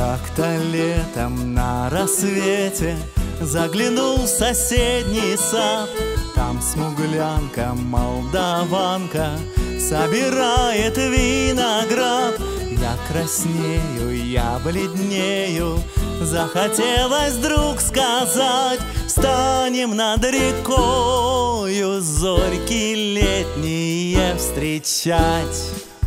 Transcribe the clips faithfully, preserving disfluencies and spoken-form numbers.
Как-то летом на рассвете заглянул в соседний сад. Там смуглянка, молдаванка, собирает виноград. Я краснею, я бледнею, захотелось вдруг сказать: встанем над рекою зорьки летние встречать.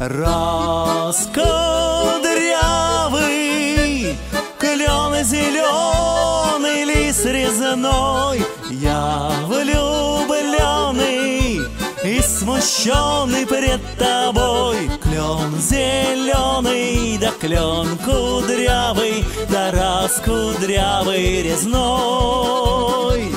Раскудрявый клен зеленый, лист резной, я влюбленный и смущенный пред тобой. Клен зеленый, да клен кудрявый, да раскудрявый резной.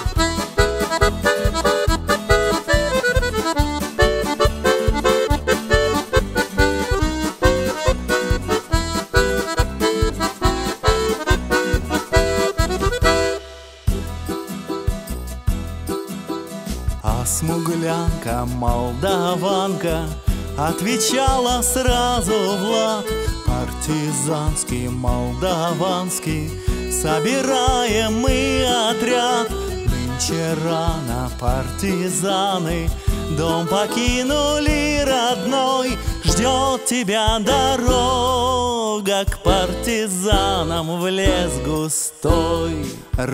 А смуглянка, молдаванка, отвечала сразу в лад: партизанский, молдаванский, собираем мы отряд. Нынче рано партизаны дом покинули родной. Ждет тебя дорога к партизанам в лес густой.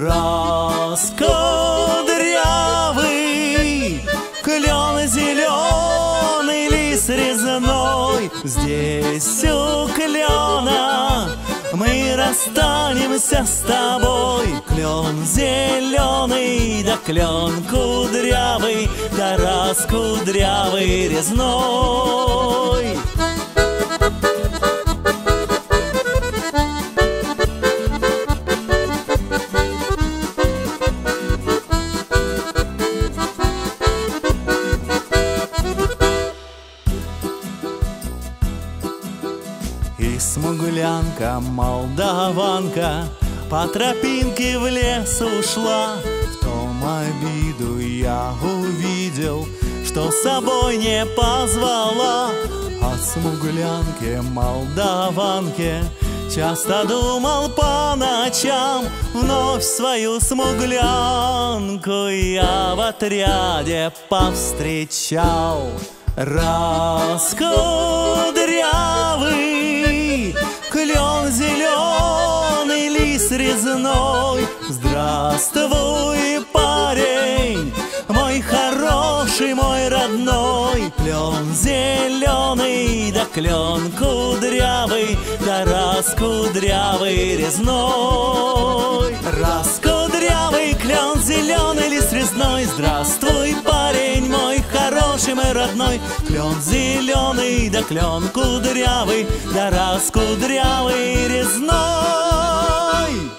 Раскудрявый клен зеленый, лист резной, здесь у клена мы расстанемся с тобой. Клен зеленый, да клен кудрявый, да раскудрявый резной. И смуглянка, молдаванка по тропинке в лес ушла. В том обиду я увидел, что с собой не позвала. О смуглянке, молдаванке часто думал по ночам. Вновь свою смуглянку я в отряде повстречал. Раскудрявый клен зеленый, лист резной, здравствуй, парень, мой хороший, мой родной. Клен зеленый, да клен кудрявый, да раскудрявый резной. Раскудрявый клен зеленый, лист резной, здравствуй, парень, мой хороший, мой родной. Клен зеленый, да клен кудрявый, да раскудрявый резной.